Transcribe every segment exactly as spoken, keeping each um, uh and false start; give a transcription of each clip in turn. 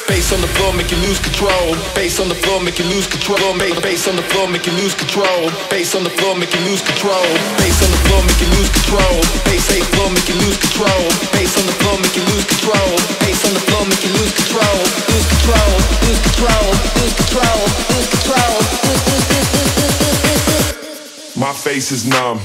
Bass on the floor, make you lose control. Bass on the floor, make you lose control. Bass on the floor, make you lose control. Bass on the floor, make you lose control. Bass on the floor, make you lose control. Bass on the floor, make you lose control. Bass on the floor, make you lose control. Bass on the floor, make you lose control. Lose control, lose control, lose control, lose control. My face is numb.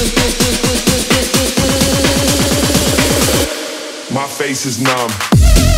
My face is numb.